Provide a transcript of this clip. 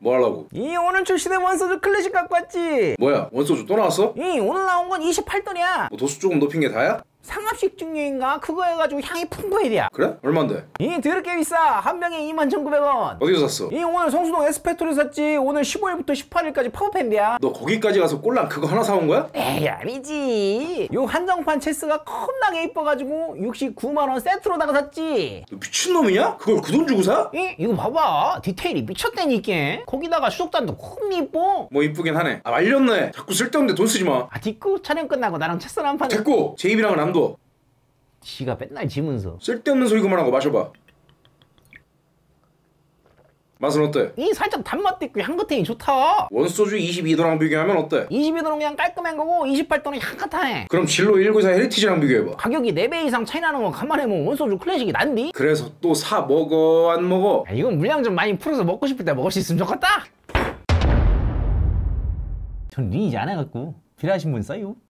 뭐 하려고? 이 오늘 출시된 원소주 클래식 갖고 왔지. 뭐야, 원소주 또 나왔어? 이 오늘 나온 건 28도냐. 뭐 도수 조금 높인 게 다야? 상압식 증류인가? 그거 해가지고 향이 풍부해야. 그래? 얼만데? 이 더럽게 비싸. 한 병에 21,900원. 어디서 샀어? 이 오늘 성수동 에스페토를 샀지. 오늘 15일부터 18일까지 팝업했는데야. 너 거기까지 가서 꼴랑 그거 하나 사온 거야? 에이 아니지. 요 한정판 체스가 겁나게 이뻐가지고 69만원 세트로다가 샀지. 너 미친놈이냐? 그걸 그 돈 주고 사? 이거 봐봐. 디테일이 미쳤다니까. 거기다가 수족단도 겁나 이뻐. 뭐 이쁘긴 하네. 아 말렸네. 자꾸 쓸데없는데 돈 쓰지 마. 아 뒷구 촬영 끝나고 나랑 체스를 한 판. 됐고 제 입이랑은 안 둬. 지가 맨날 지면서. 쓸데없는 소리 그만하고 마셔봐. 맛은 어때? 이 살짝 단맛도 있고 향긋해이 좋다. 원소주 22도랑 비교하면 어때? 22도는 그냥 깔끔한 거고 28도는 향긋하네. 그럼 진로 194 헤리티지랑 비교해봐. 가격이 4배 이상 차이 나는 거 간만에 원소주 클래식이 난디? 그래서 또 사 먹어 안 먹어? 이건 물량 좀 많이 풀어서 먹고 싶을 때 먹을 수 있으면 좋겠다. 전 리니지 안 해갖고 필요하신 분 써요.